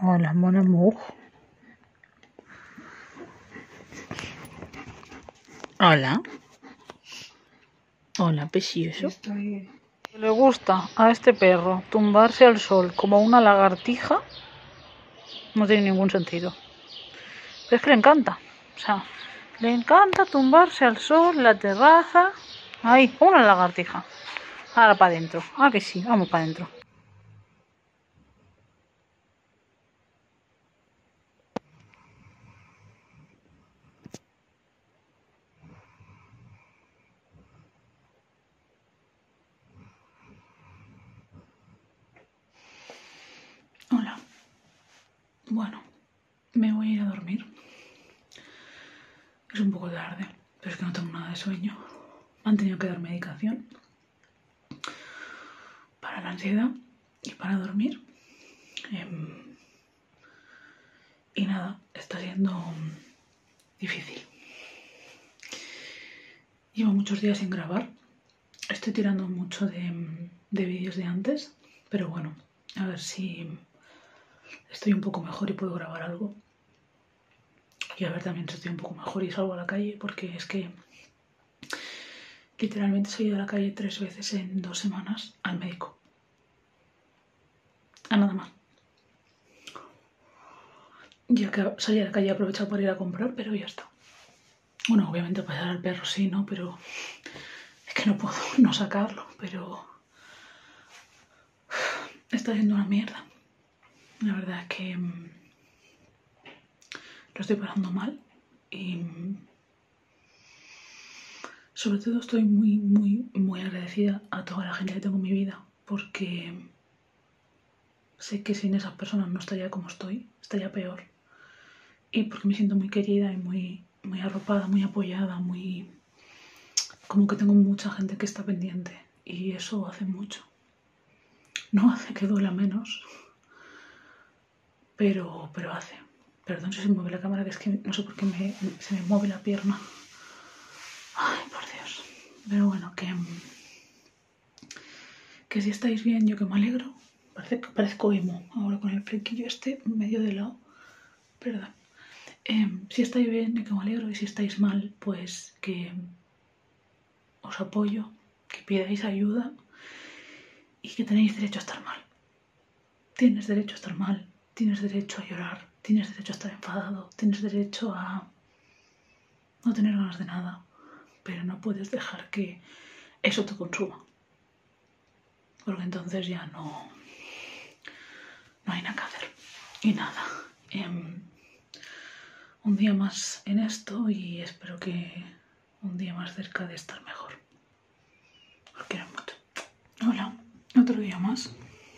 Hola, mon amour. Hola. Hola, precioso. Le gusta a este perro tumbarse al sol como una lagartija. No tiene ningún sentido. Pero es que le encanta. O sea, le encanta tumbarse al sol, la terraza. Ahí, como una lagartija. Ahora para adentro. Ah, que sí, vamos para adentro. Hola. Bueno, me voy a ir a dormir. Es un poco tarde, pero es que no tengo nada de sueño. Me han tenido que dar medicación para la ansiedad y para dormir. Y nada, está siendo difícil. Llevo muchos días sin grabar. Estoy tirando mucho de vídeos de antes, pero bueno, a ver si estoy un poco mejor y puedo grabar algo. Y a ver también si estoy un poco mejor y salgo a la calle, porque es que literalmente he ido a la calle 3 veces en 2 semanas al médico. A nada más. Ya que salí a la calle he aprovechado para ir a comprar, pero ya está. Bueno, obviamente pasar al perro sí, ¿no? Pero es que no puedo no sacarlo, pero está siendo una mierda. La verdad es que lo estoy pasando mal y sobre todo estoy muy agradecida a toda la gente que tengo en mi vida, porque sé que sin esas personas no estaría como estoy, estaría peor. Y porque me siento muy querida y muy arropada, muy apoyada, como que tengo mucha gente que está pendiente, y eso hace mucho. No hace que duela menos, pero hace. Perdón si se mueve la cámara, que es que no sé por qué se me mueve la pierna. Ay, por Dios. Pero bueno, que si estáis bien, yo que me alegro. Parezco emo ahora con el flequillo este medio de lado. Perdón. Si estáis bien, yo que me alegro. Y si estáis mal, pues que os apoyo, que pidáis ayuda y que tenéis derecho a estar mal. Tienes derecho a estar mal, tienes derecho a llorar, tienes derecho a estar enfadado, tienes derecho a no tener ganas de nada, pero no puedes dejar que eso te consuma, porque entonces ya no hay nada que hacer. Y nada, un día más en esto y espero que un día más cerca de estar mejor. Os quiero mucho. Hola, otro día más.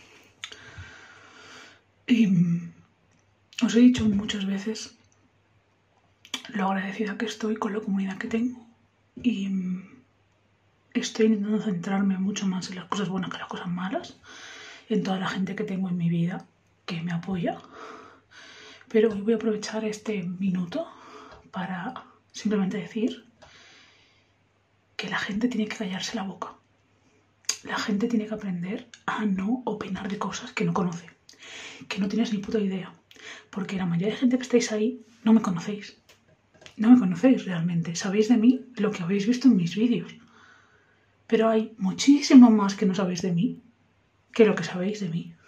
Y os he dicho muchas veces lo agradecida que estoy con la comunidad que tengo, y estoy intentando centrarme mucho más en las cosas buenas que las cosas malas, en toda la gente que tengo en mi vida que me apoya. Pero hoy voy a aprovechar este minuto para simplemente decir que la gente tiene que callarse la boca. La gente tiene que aprender a no opinar de cosas que no conoce, que no tienes ni puta idea. Porque la mayoría de gente que estáis ahí no me conocéis. No me conocéis realmente. Sabéis de mí lo que habéis visto en mis vídeos. Pero hay muchísimo más que no sabéis de mí que lo que sabéis de mí.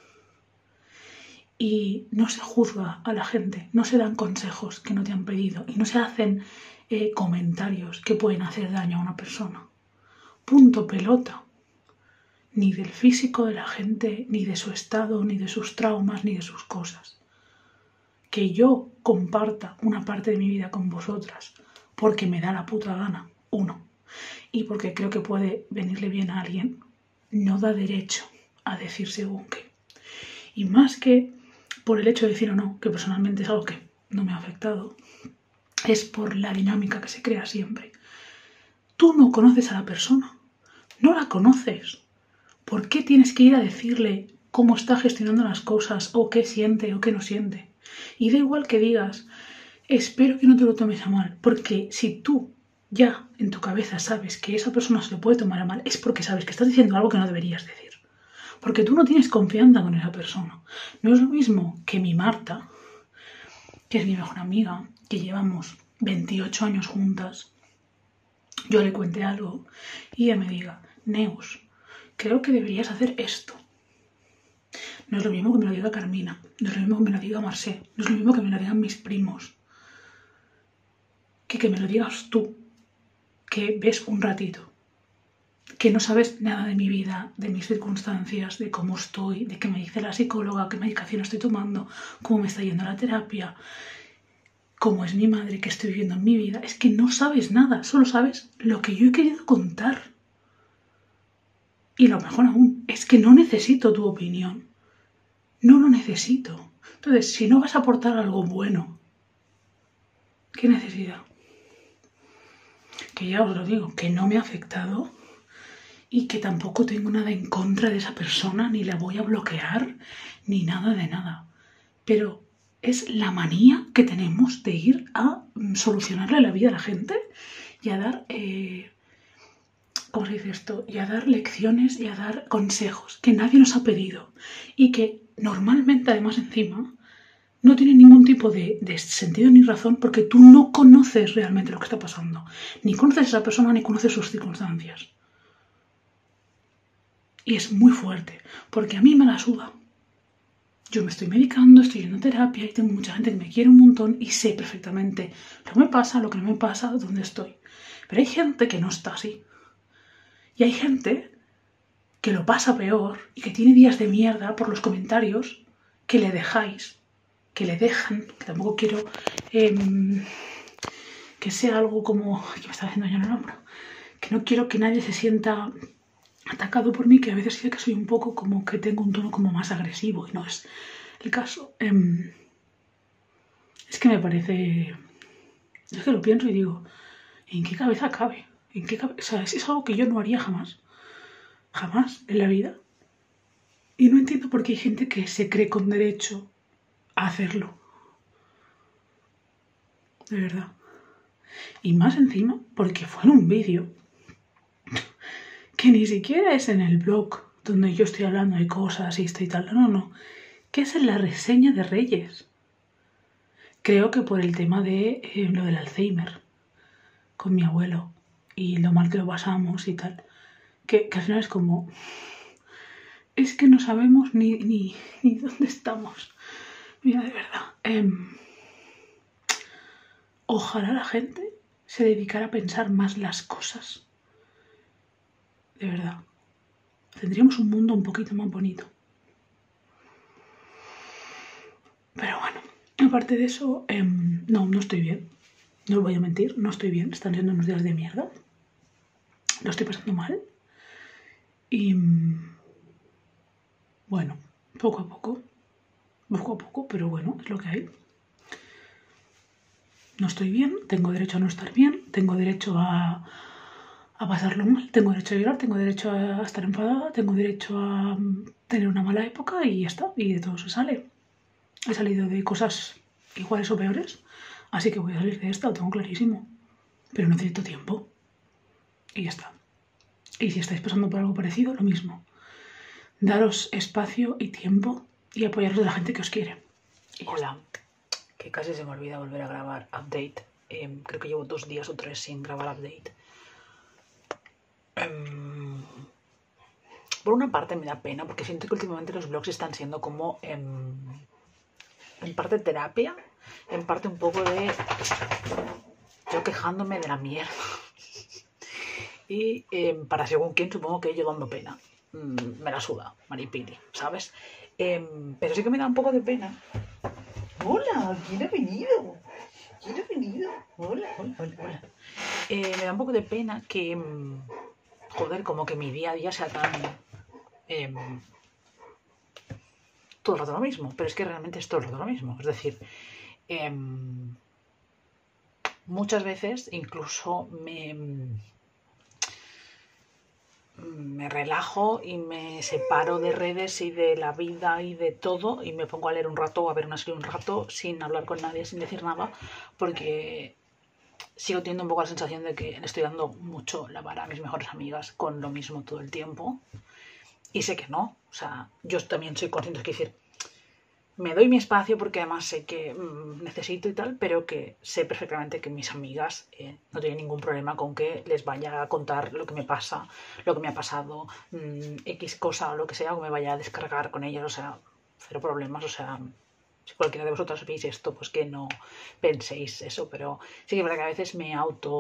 Y no se juzga a la gente, no se dan consejos que no te han pedido y no se hacen comentarios que pueden hacer daño a una persona. Punto pelota. Ni del físico de la gente, ni de su estado, ni de sus traumas, ni de sus cosas. Que yo comparta una parte de mi vida con vosotras porque me da la puta gana, uno, y porque creo que puede venirle bien a alguien, no da derecho a decir según qué. Y más que por el hecho de decir o no, que personalmente es algo que no me ha afectado, es por la dinámica que se crea siempre. Tú no conoces a la persona, no la conoces. ¿Por qué tienes que ir a decirle cómo está gestionando las cosas, o qué siente o qué no siente? Y da igual que digas, espero que no te lo tomes a mal, porque si tú ya en tu cabeza sabes que esa persona se lo puede tomar a mal, es porque sabes que estás diciendo algo que no deberías decir. porque tú no tienes confianza con esa persona. No es lo mismo que mi Marta, que es mi mejor amiga, que llevamos 28 años juntas, yo le cuente algo y ella me diga, Neus, creo que deberías hacer esto. No es lo mismo que me lo diga Carmina, no es lo mismo que me lo diga Marcé, no es lo mismo que me lo digan mis primos, que me lo digas tú, que ves un ratito, que no sabes nada de mi vida, de mis circunstancias, de cómo estoy, de qué me dice la psicóloga, qué medicación estoy tomando, cómo me está yendo la terapia, cómo es mi madre, qué estoy viviendo en mi vida. Es que no sabes nada, solo sabes lo que yo he querido contar. Y lo mejor aún, es que no necesito tu opinión. No lo necesito. Entonces, si no vas a aportar algo bueno, ¿qué necesidad? Que ya os lo digo, que no me ha afectado y que tampoco tengo nada en contra de esa persona, ni la voy a bloquear, ni nada de nada. Pero es la manía que tenemos de ir a solucionarle la vida a la gente y a dar, ¿cómo se dice esto? Y a dar lecciones y a dar consejos que nadie nos ha pedido y que normalmente, además, encima, no tiene ningún tipo de sentido ni razón porque tú no conoces realmente lo que está pasando. Ni conoces a esa persona ni conoces sus circunstancias. Y es muy fuerte, porque a mí me la suda. Yo me estoy medicando, estoy yendo a terapia y tengo mucha gente que me quiere un montón y sé perfectamente lo que me pasa, lo que no me pasa, dónde estoy. Pero hay gente que no está así. Y hay gente que lo pasa peor y que tiene días de mierda por los comentarios que le dejáis, que le dejan, que tampoco quiero que sea algo como... que me está haciendo ya en el hombro. Que no quiero que nadie se sienta atacado por mí, que a veces sí que soy un poco como que tengo un tono como más agresivo y no es el caso. Es que me parece... Es que lo pienso y digo, ¿en qué cabeza cabe? ¿En qué cabe? O sea, es algo que yo no haría jamás. Jamás en la vida. Y no entiendo por qué hay gente que se cree con derecho a hacerlo. De verdad. Y más encima, porque fue en un vídeo que ni siquiera es en el blog donde yo estoy hablando de cosas y esto y tal. No. Que es en la reseña de Reyes. Creo que por el tema de lo del Alzheimer con mi abuelo y lo mal que lo pasamos y tal. Que al final es como... Es que no sabemos ni dónde estamos. Mira, de verdad. Ojalá la gente se dedicara a pensar más las cosas. De verdad. Tendríamos un mundo un poquito más bonito. Pero bueno, aparte de eso, no estoy bien. No os voy a mentir, no estoy bien. Están siendo unos días de mierda. Lo estoy pasando mal. Y bueno, poco a poco, pero bueno, es lo que hay. No estoy bien, tengo derecho a no estar bien, tengo derecho a pasarlo mal, tengo derecho a llorar, tengo derecho a estar enfadada, tengo derecho a tener una mala época y ya está, y de todo se sale. He salido de cosas iguales o peores, así que voy a salir de esta, lo tengo clarísimo. Pero necesito tiempo. Y ya está. Y si estáis pasando por algo parecido, lo mismo. Daros espacio y tiempo y apoyaros de la gente que os quiere. Hola, que casi se me olvida volver a grabar update. Creo que llevo 2 días o 3 sin grabar update. Por una parte me da pena porque siento que últimamente los vlogs están siendo como en parte terapia, en parte un poco de yo quejándome de la mierda. Y para según quién, supongo que yo dando pena. Me la suda, maripili, ¿sabes? Pero sí que me da un poco de pena. Hola, ¿quién ha venido? Hola. Me da un poco de pena que, joder, como que mi día a día sea tan... todo el rato lo mismo, pero es que realmente es todo el rato lo mismo. Es decir, muchas veces incluso me relajo y me separo de redes y de la vida y de todo y me pongo a leer un rato o a ver una serie un rato sin hablar con nadie, sin decir nada, porque sigo teniendo un poco la sensación de que le estoy dando mucho la vara a mis mejores amigas con lo mismo todo el tiempo y sé que no, O sea, yo también soy consciente, es decir, me doy mi espacio porque además sé que necesito y tal, pero que sé perfectamente que mis amigas no tienen ningún problema con que les vaya a contar lo que me pasa, lo que me ha pasado, X cosa o lo que sea, o me vaya a descargar con ellas, o sea, cero problemas, o sea, si cualquiera de vosotras veis esto, pues que no penséis eso, pero sí que es verdad que a veces me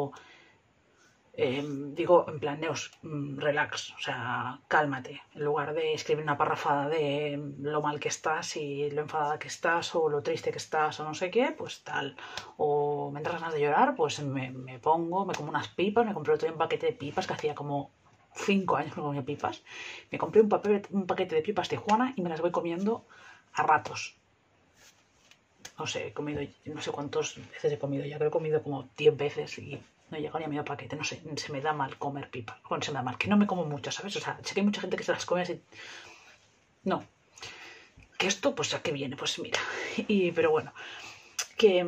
digo, en plan, Neus, relax, o sea, cálmate. En lugar de escribir una parrafada de lo mal que estás y lo enfadada que estás o lo triste que estás o no sé qué, pues tal. O me entras ganas de llorar, pues me pongo, me como unas pipas, me compré otro un paquete de pipas que hacía como 5 años que no comía pipas. Me compré un paquete de pipas Tijuana y me las voy comiendo a ratos. No sé, he comido, no sé cuántas veces he comido ya, creo que he comido como 10 veces y no he llegado ni a medio paquete, no sé, se me da mal comer pipas. Bueno, se me da mal, que no me como muchas, ¿sabes? O sea, sé que hay mucha gente que se las come así. No. Que esto, pues a qué viene, pues mira. Pero bueno, que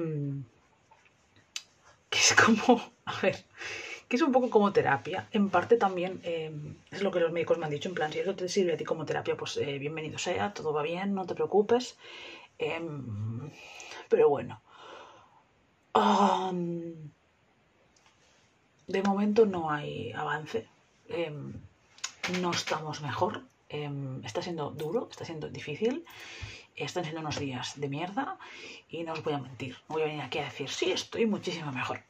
es como, a ver, que es un poco como terapia. En parte también es lo que los médicos me han dicho, en plan, si eso te sirve a ti como terapia, pues bienvenido sea, todo va bien, no te preocupes. Pero bueno. De momento no hay avance. No estamos mejor. Está siendo duro, está siendo difícil. Están siendo unos días de mierda y no os voy a mentir. No voy a venir aquí a decir, sí, estoy muchísimo mejor.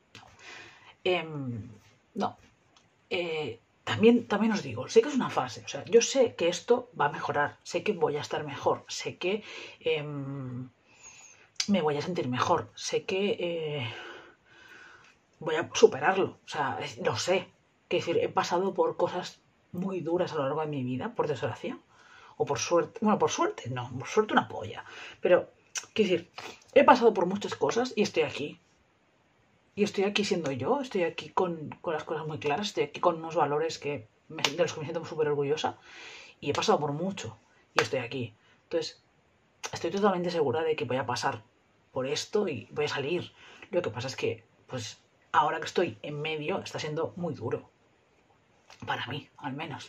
No. También os digo, sé que es una fase. O sea, yo sé que esto va a mejorar. Sé que voy a estar mejor. Sé que me voy a sentir mejor. Sé que voy a superarlo. O sea, lo sé. Es decir, he pasado por cosas muy duras a lo largo de mi vida, por desgracia. O por suerte. Bueno, por suerte, no. Por suerte una polla. Pero, quiero decir, he pasado por muchas cosas y estoy aquí. Y estoy aquí siendo yo. Estoy aquí con las cosas muy claras. Estoy aquí con unos valores de los que me siento súper orgullosa. Y he pasado por mucho. Y estoy aquí. Entonces, estoy totalmente segura de que voy a pasar por esto y voy a salir. Lo que pasa es que, pues, ahora que estoy en medio, está siendo muy duro. Para mí, al menos.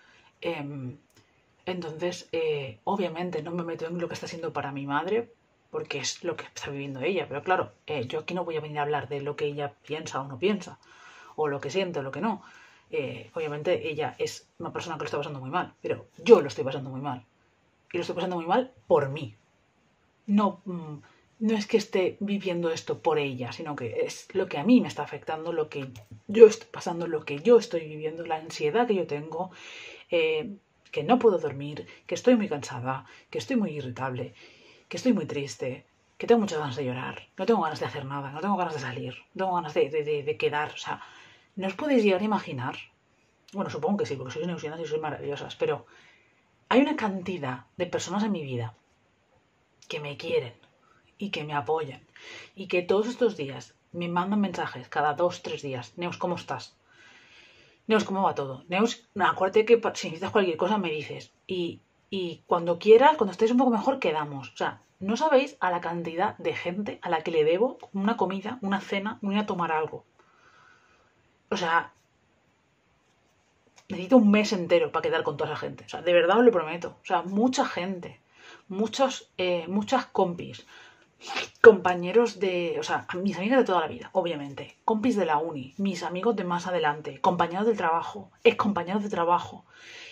Entonces, obviamente no me meto en lo que está siendo para mi madre, porque es lo que está viviendo ella. Pero claro, yo aquí no voy a venir a hablar de lo que ella piensa o no piensa, o lo que siente o lo que no. Obviamente ella es una persona que lo está pasando muy mal, pero yo lo estoy pasando muy mal. Y lo estoy pasando muy mal por mí. No, no es que esté viviendo esto por ella, sino que es lo que a mí me está afectando, lo que yo estoy pasando, lo que yo estoy viviendo, la ansiedad que yo tengo, que no puedo dormir, que estoy muy cansada, que estoy muy irritable, que estoy muy triste, que tengo muchas ganas de llorar, no tengo ganas de hacer nada, no tengo ganas de salir, no tengo ganas de quedar. O sea, no os podéis llegar a imaginar. Bueno, supongo que sí, porque sois neusianas y sois maravillosas, pero hay una cantidad de personas en mi vida que me quieren y que me apoyan y que todos estos días me mandan mensajes cada 2-3 días. Neus, ¿cómo estás? Neus, ¿cómo va todo? Neus, acuérdate que si necesitas cualquier cosa me dices. Y cuando quieras, cuando estés un poco mejor, quedamos. O sea, no sabéis a la cantidad de gente a la que le debo una comida, una cena, ir a tomar algo. O sea, necesito un mes entero para quedar con toda esa gente. O sea, de verdad os lo prometo. O sea, mucha gente. Muchas compis. Compañeros de... O sea, mis amigas de toda la vida, obviamente. Compis de la uni. Mis amigos de más adelante. Compañeros del trabajo. Excompañeros de trabajo.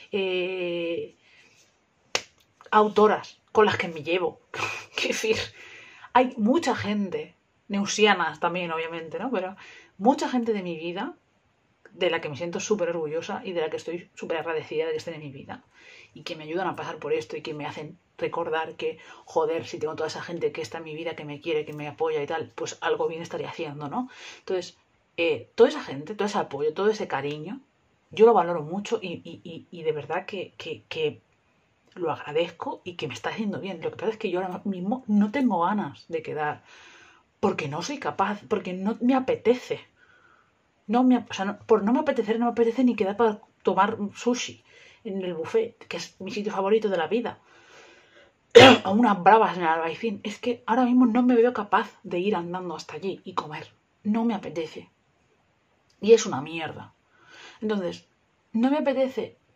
Autoras con las que me llevo. Quiero decir, hay mucha gente. Neusianas también, obviamente, ¿no? Pero mucha gente de mi vida de la que me siento súper orgullosa y de la que estoy súper agradecida de que estén en mi vida y que me ayudan a pasar por esto y que me hacen recordar que, joder, si tengo toda esa gente que está en mi vida, que me quiere, que me apoya y tal, pues algo bien estaría haciendo, ¿no? Entonces, toda esa gente, todo ese apoyo, todo ese cariño, yo lo valoro mucho y de verdad que lo agradezco y que me está haciendo bien. Lo que pasa es que yo ahora mismo no tengo ganas de quedar porque no soy capaz, porque no me apetece. No me apetece ni quedar para tomar sushi en el buffet, que es mi sitio favorito de la vida. O unas bravas en el Albaicín. Es que ahora mismo no me veo capaz de ir andando hasta allí y comer. No me apetece. Y es una mierda. Entonces, no me apetece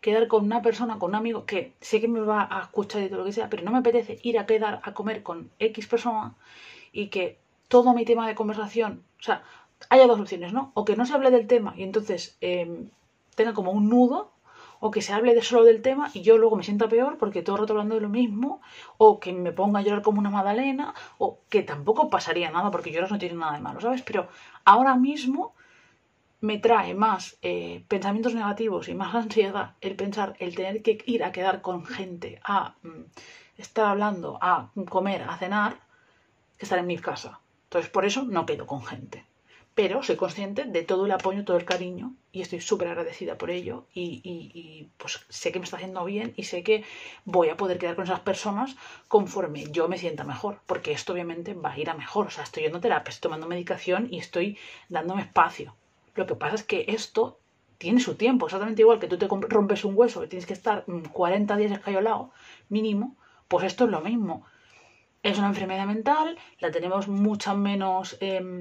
quedar con una persona, con un amigo que sé que me va a escuchar y todo lo que sea, pero no me apetece ir a quedar a comer con X persona y que todo mi tema de conversación, o sea, haya dos opciones, ¿no? O que no se hable del tema y entonces tenga como un nudo, o que se hable de solo del tema y yo luego me sienta peor porque todo el rato hablando de lo mismo, o que me ponga a llorar como una magdalena, o que tampoco pasaría nada porque llorar no tiene nada de malo, ¿sabes? Pero ahora mismo me trae más pensamientos negativos y más ansiedad el pensar, el tener que ir a quedar con gente, a estar hablando, a comer, a cenar, que estar en mi casa. Entonces por eso no quedo con gente. Pero soy consciente de todo el apoyo, todo el cariño y estoy súper agradecida por ello y pues sé que me está haciendo bien y sé que voy a poder quedar con esas personas conforme yo me sienta mejor, porque esto obviamente va a ir a mejor. O sea, estoy yendo a terapia, estoy tomando medicación y estoy dándome espacio. Lo que pasa es que esto tiene su tiempo, exactamente igual que tú te rompes un hueso y tienes que estar 40 días escayolado mínimo, pues esto es lo mismo. Es una enfermedad mental, la tenemos mucho menos...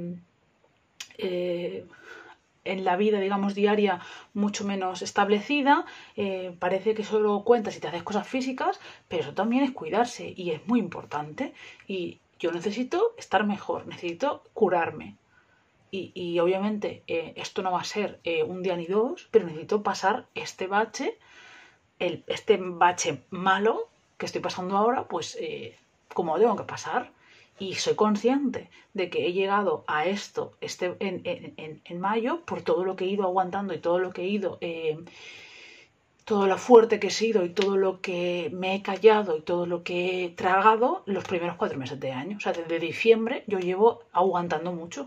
en la vida, digamos, diaria mucho menos establecida, parece que solo cuentas si te haces cosas físicas, pero eso también es cuidarse y es muy importante y yo necesito estar mejor, necesito curarme y obviamente esto no va a ser un día ni dos, pero necesito pasar este bache, este bache malo que estoy pasando ahora, pues como tengo que pasar. Y soy consciente de que he llegado a esto en mayo por todo lo que he ido aguantando y todo lo que he ido, todo lo fuerte que he sido y todo lo que me he callado y todo lo que he tragado los primeros 4 meses de año. O sea, desde diciembre yo llevo aguantando mucho.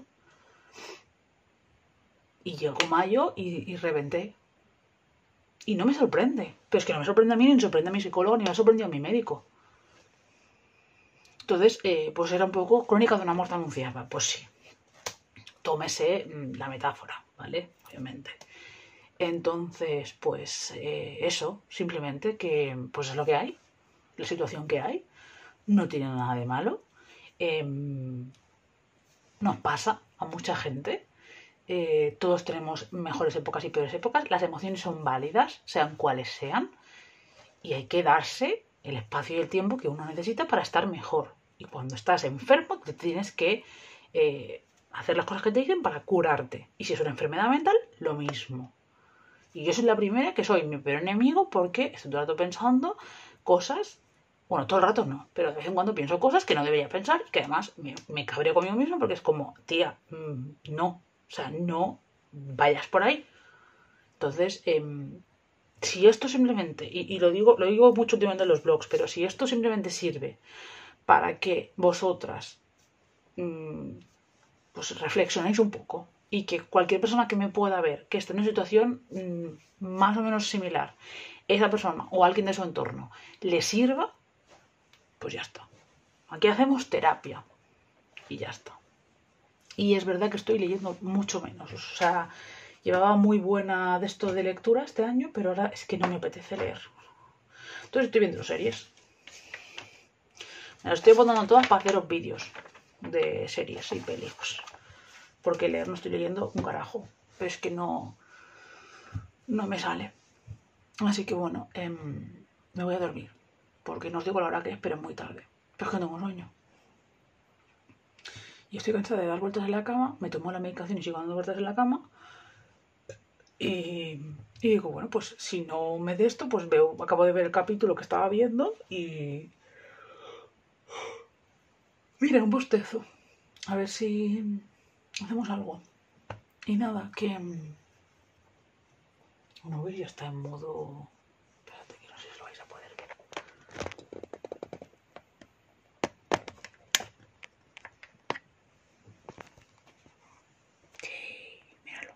Y llegó mayo y reventé. Y no me sorprende. Pero es que no me sorprende a mí, ni me sorprende a mi psicólogo, ni me ha sorprendido a mi médico. Entonces, pues era un poco crónica de una muerte anunciada. Pues sí, tómese la metáfora, ¿vale? Obviamente. Entonces, pues eso, simplemente que pues es lo que hay, la situación que hay, no tiene nada de malo. Nos pasa a mucha gente. Todos tenemos mejores épocas y peores épocas. Las emociones son válidas, sean cuales sean, y hay que darse el espacio y el tiempo que uno necesita para estar mejor. Y cuando estás enfermo, te tienes que hacer las cosas que te dicen para curarte. Y si es una enfermedad mental, lo mismo. Y yo soy la primera que soy mi peor enemigo porque estoy todo el rato pensando cosas, bueno, todo el rato no, pero de vez en cuando pienso cosas que no debería pensar y que además me cabreo conmigo mismo porque es como, tía, no, o sea, no vayas por ahí. Entonces, si esto simplemente, y lo digo mucho últimamente en los blogs, pero si esto simplemente sirve para que vosotras pues reflexionéis un poco y que cualquier persona que me pueda ver que esté en una situación más o menos similar, esa persona o alguien de su entorno le sirva, pues ya está. Aquí hacemos terapia y ya está. Y es verdad que estoy leyendo mucho menos, o sea, llevaba muy buena de esto de lectura este año, pero ahora es que no me apetece leer. Entonces estoy viendo series. Me las estoy poniendo todas para haceros vídeos de series y películas. Porque leer no estoy leyendo un carajo. Pero es que no me sale. Así que bueno, me voy a dormir. Porque no os digo la hora que es, pero es muy tarde. Pero es que tengo sueño. Y estoy cansada de dar vueltas en la cama. Me tomo la medicación y sigo dando vueltas en la cama. Y digo, bueno, pues si no me de esto, pues acabo de ver el capítulo que estaba viendo y... Mira, un bostezo. A ver si hacemos algo. Y nada, que... Bueno, ya está en modo... Espérate, que no sé si lo vais a poder ver. Sí, míralo.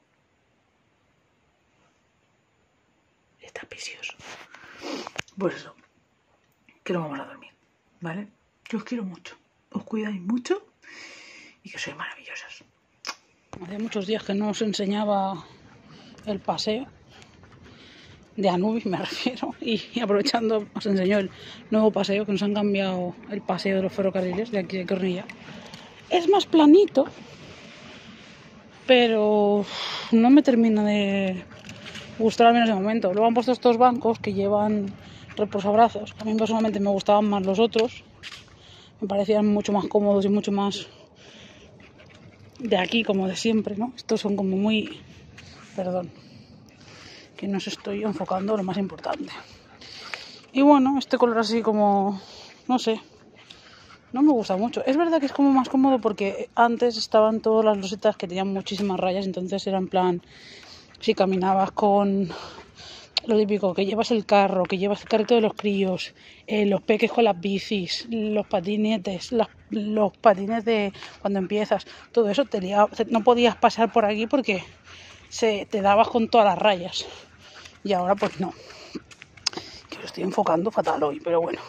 Está precioso. Pues eso. Que lo vamos a dormir, ¿vale? Que os quiero mucho. Os cuidáis mucho y que sois maravillosas. Hace muchos días que no os enseñaba el paseo de Anubis, me refiero, y aprovechando os enseño el nuevo paseo, que nos han cambiado el paseo de los ferrocarriles de aquí de Cornilla. Es más planito, pero no me termina de gustó al menos de momento. Luego han puesto estos bancos que llevan reposabrazos. A mí personalmente me gustaban más los otros. Me parecían mucho más cómodos y mucho más de aquí, como de siempre, ¿no? Estos son como muy... Perdón, que no se estoy enfocando lo más importante. Y bueno, este color así como... No sé, no me gusta mucho. Es verdad que es como más cómodo porque antes estaban todas las losetas que tenían muchísimas rayas, entonces era en plan... Si caminabas con lo típico, que llevas el carro, que llevas el carrito de los críos, los peques con las bicis, los patinetes, los patines de cuando empiezas, todo eso no podías pasar por aquí porque te dabas con todas las rayas. Y ahora pues no. Que lo estoy enfocando fatal hoy, pero bueno.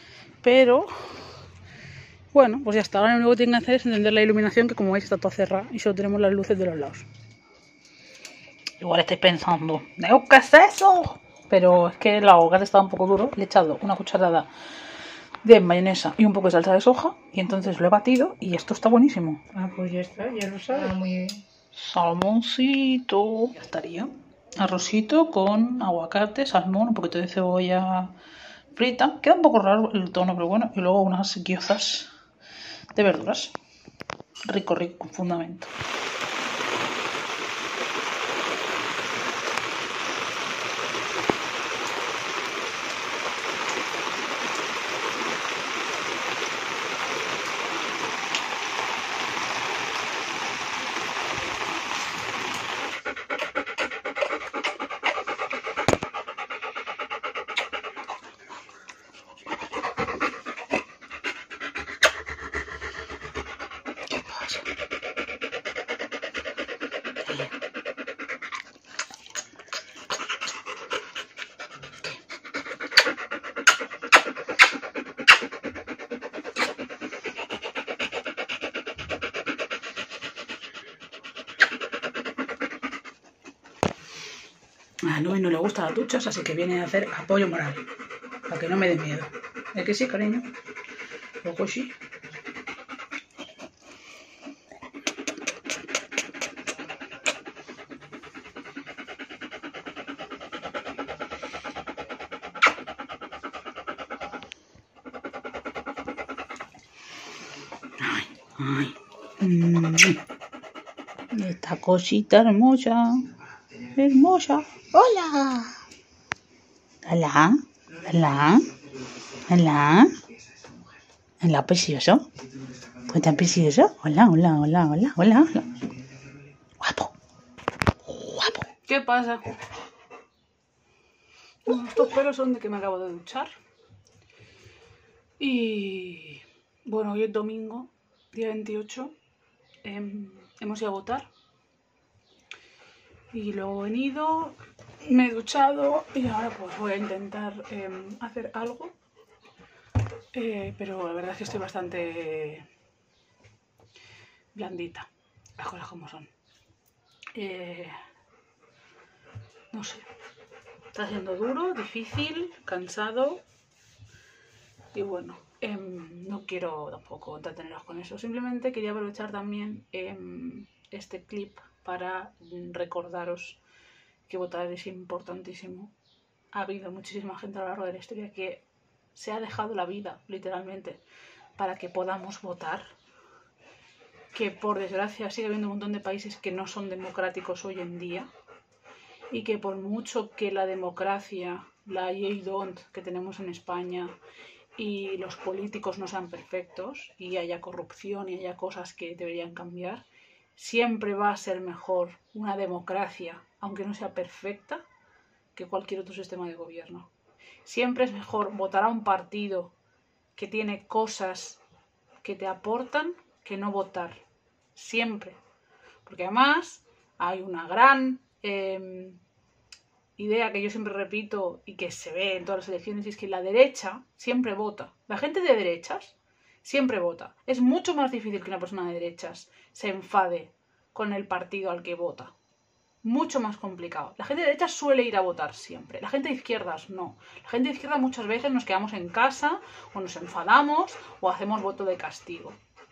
Bueno, pues ya está. Ahora lo único que tienen que hacer es encender la iluminación, que como veis está toda cerrada y solo tenemos las luces de los lados. Igual estáis pensando, ¿qué es eso? Pero es que el aguacate estaba un poco duro. Le he echado una cucharada de mayonesa y un poco de salsa de soja. Y entonces lo he batido y esto está buenísimo. Ah, pues ya está, ya lo sabes. Muy bien. Salmoncito. Ya estaría. Arrocito con aguacate, salmón, un poquito de cebolla frita. Queda un poco raro el tono, pero bueno. Y luego unas guiozas de verduras. Rico, rico, con fundamento. A Noé no le gustan las duchas, así que viene a hacer apoyo moral, para que no me dé miedo. ¿Es que sí, cariño? Poco sí. Ay, ay. Esta cosita hermosa. Hermosa. Hola. Hola. Hola. Hola. Hola, precioso. ¿Pues tan precioso? Hola, hola, hola, hola, hola, hola. Guapo. Guapo. ¿Qué pasa? Estos pelos son de que me acabo de duchar. Y bueno, hoy es domingo, día 28. Hemos ido a votar. Y luego he venido, me he duchado y ahora pues voy a intentar hacer algo. Pero la verdad es que estoy bastante blandita, las cosas como son. No sé, está siendo duro, difícil, cansado y bueno, no quiero tampoco entreteneros con eso. Simplemente quería aprovechar también este clip para recordaros que votar es importantísimo. Ha habido muchísima gente a lo largo de la historia que se ha dejado la vida, literalmente, para que podamos votar. Que por desgracia sigue habiendo un montón de países que no son democráticos hoy en día. Y que por mucho que la democracia, la yay don't que tenemos en España y los políticos no sean perfectos y haya corrupción y haya cosas que deberían cambiar, siempre va a ser mejor una democracia, aunque no sea perfecta, que cualquier otro sistema de gobierno. Siempre es mejor votar a un partido que tiene cosas que te aportan que no votar. Siempre. Porque además hay una gran idea que yo siempre repito y que se ve en todas las elecciones, y es que la derecha siempre vota. La gente de derechas siempre vota. Es mucho más difícil que una persona de derechas se enfade con el partido al que vota. Mucho más complicado. La gente de derechas suele ir a votar siempre. La gente de izquierdas no. La gente de izquierda muchas veces nos quedamos en casa o nos enfadamos o hacemos voto de castigo.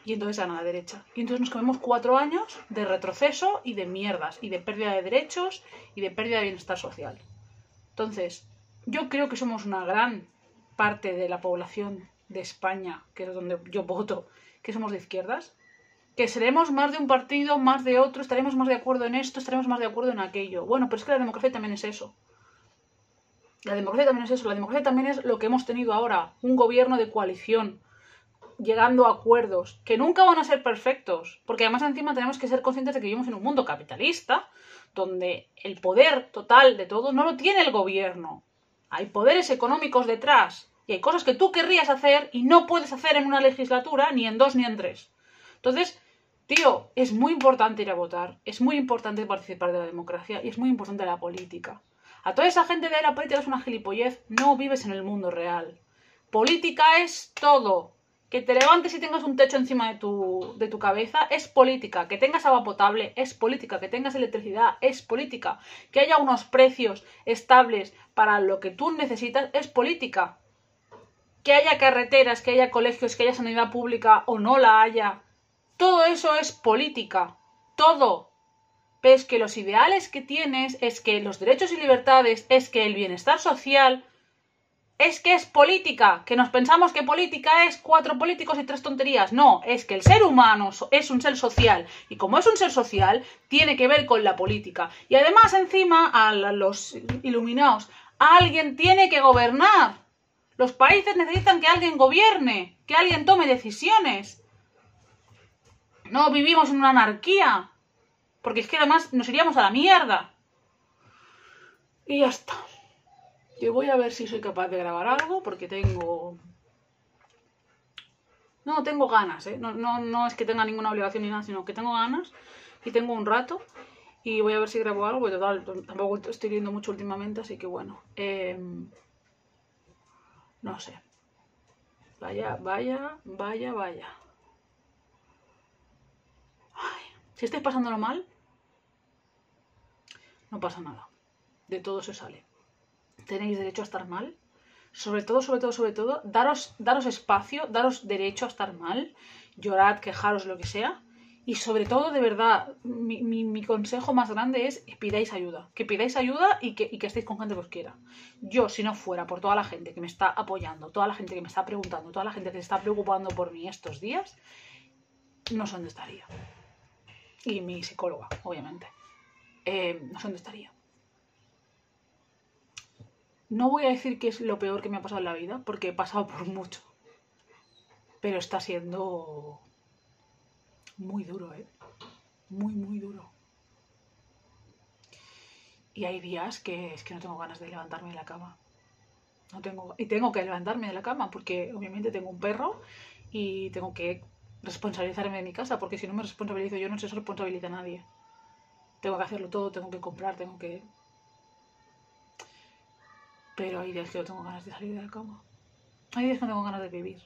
Y entonces gana la derecha. Y entonces nos comemos 4 años de retroceso y de mierdas, y de pérdida de derechos y de pérdida de bienestar social. Entonces, yo creo que somos una gran parte de la población de España, que es donde yo voto, que somos de izquierdas, que seremos más de un partido, más de otro, estaremos más de acuerdo en esto, estaremos más de acuerdo en aquello. Bueno, pero es que la democracia también es eso. La democracia también es eso. La democracia también es lo que hemos tenido ahora, un gobierno de coalición, llegando a acuerdos, que nunca van a ser perfectos, porque además encima tenemos que ser conscientes de que vivimos en un mundo capitalista, donde el poder total de todo no lo tiene el gobierno. Hay poderes económicos detrás, y hay cosas que tú querrías hacer y no puedes hacer en una legislatura, ni en 2 ni en 3. Entonces, tío, es muy importante ir a votar, es muy importante participar de la democracia y es muy importante la política. A toda esa gente de la política es una gilipollez, no vives en el mundo real. Política es todo. Que te levantes y tengas un techo encima de tu cabeza es política. Que tengas agua potable es política. Que tengas electricidad es política. Que haya unos precios estables para lo que tú necesitas es política. Que haya carreteras, que haya colegios, que haya sanidad pública o no la haya. Todo eso es política. Todo. Pero es que los ideales que tienes, es que los derechos y libertades, es que el bienestar social... Es que es política, que nos pensamos que política es 4 políticos y 3 tonterías. No, es que el ser humano es un ser social. Y como es un ser social, tiene que ver con la política. Y además, encima, a los iluminados, alguien tiene que gobernar. Los países necesitan que alguien gobierne, que alguien tome decisiones. No vivimos en una anarquía. Porque es que además nos iríamos a la mierda. Y ya está. Yo voy a ver si soy capaz de grabar algo, porque tengo... No, tengo ganas, ¿eh? No es que tenga ninguna obligación ni nada, sino que tengo ganas y tengo un rato. Y voy a ver si grabo algo, porque total, tampoco estoy leyendo mucho últimamente, así que bueno. No sé. Vaya. Ay, si estáis pasándolo mal, no pasa nada. De todo se sale. Tenéis derecho a estar mal. Sobre todo, daros espacio, daros derecho a estar mal. Llorad, quejaros, lo que sea. Y sobre todo, de verdad, mi consejo más grande es que pidáis ayuda. Que pidáis ayuda y que estéis con gente que os quiera. Yo, si no fuera por toda la gente que me está apoyando, toda la gente que me está preguntando, toda la gente que se está preocupando por mí estos días, no sé dónde estaría. Y mi psicóloga, obviamente. No sé dónde estaría. No voy a decir que es lo peor que me ha pasado en la vida, porque he pasado por mucho. Pero está siendo muy duro, ¿eh? Muy duro. Y hay días que es que no tengo ganas de levantarme de la cama. Y tengo que levantarme de la cama, porque obviamente tengo un perro y tengo que responsabilizarme de mi casa, porque si no me responsabilizo yo, no se responsabiliza a nadie. Tengo que hacerlo todo, tengo que comprar, tengo que... Pero hay días que no tengo ganas de salir de la cama. Hay días que no tengo ganas de vivir.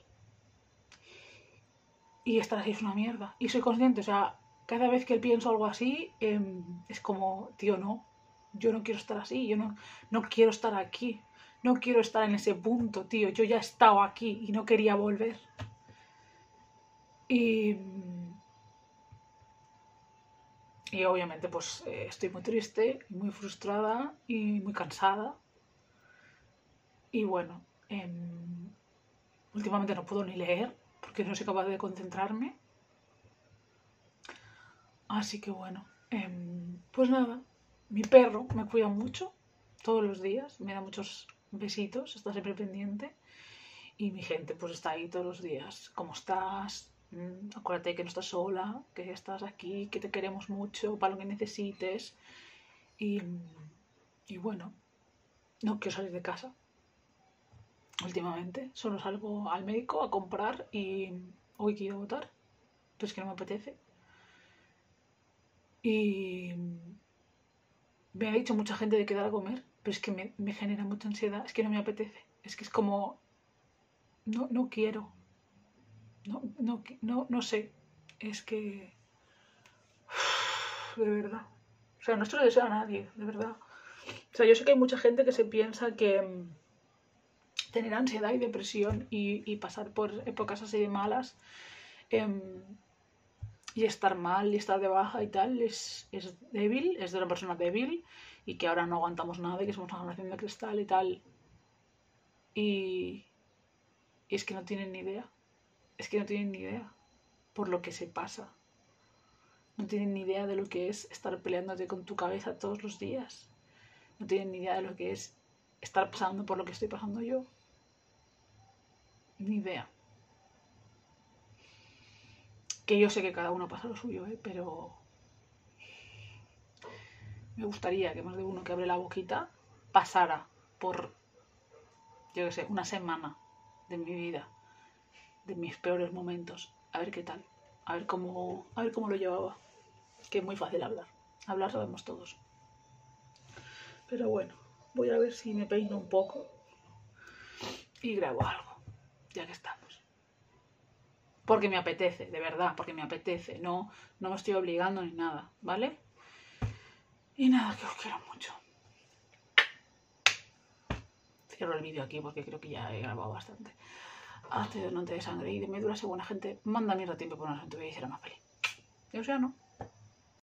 Y estar así es una mierda. Y soy consciente, o sea, cada vez que pienso algo así, es como, tío, no. Yo no quiero estar así, yo no quiero estar aquí. No quiero estar en ese punto, tío. Yo ya he estado aquí y no quería volver. Y obviamente, pues, estoy muy triste, muy frustrada y muy cansada. Y bueno, últimamente no puedo ni leer porque no soy capaz de concentrarme. Así que bueno, pues nada, mi perro me cuida mucho todos los días, me da muchos besitos, está siempre pendiente. Y mi gente pues está ahí todos los días. ¿Cómo estás? Acuérdate que no estás sola, que estás aquí, que te queremos mucho para lo que necesites. Y bueno, no quiero salir de casa. Últimamente solo salgo al médico a comprar y hoy quiero votar, pero es que no me apetece. Y me ha dicho mucha gente de quedar a comer, pero es que me genera mucha ansiedad, es que no me apetece. Es que es como... No quiero. No sé. Es que... De verdad. O sea, no se lo deseo a nadie, de verdad. O sea, yo sé que hay mucha gente que se piensa que tener ansiedad y depresión y pasar por épocas así de malas Y estar mal y estar de baja y tal es débil, es de una persona débil y que ahora no aguantamos nada y que somos una generación de cristal y tal. Y es que no tienen ni idea. Es que no tienen ni idea por lo que se pasa. No tienen ni idea de lo que es estar peleándote con tu cabeza todos los días. No tienen ni idea de lo que es estar pasando por lo que estoy pasando yo. Ni idea. Que yo sé que cada uno pasa lo suyo, pero me gustaría que más de uno que abre la boquita pasara por, yo qué sé, una semana de mi vida, de mis peores momentos, a ver qué tal, a ver cómo lo llevaba. Que es muy fácil hablar. Hablar sabemos todos. Pero bueno, voy a ver si me peino un poco y grabo algo, ya que estamos. Porque me apetece, de verdad, porque me apetece. No me estoy obligando ni nada, ¿vale? Y nada, que os quiero mucho. Cierro el vídeo aquí porque creo que ya he grabado bastante. Hazte donante de sangre y de médula, buena gente. Manda mierda a tiempo por una gente que hiciera más feliz. Y o sea, no.